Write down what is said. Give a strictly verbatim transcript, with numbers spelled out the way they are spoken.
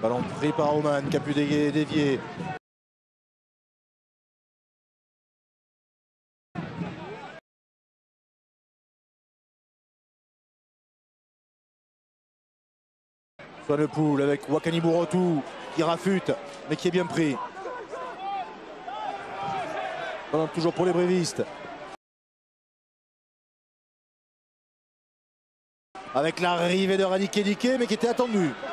Ballon pris par Oman qui a pu dévier. dévier. Swanepoel avec Wakani Bourotou qui rafute mais qui est bien pris. Ballon toujours pour les brévistes. Avec l'arrivée de Rani Kedike mais qui était attendu.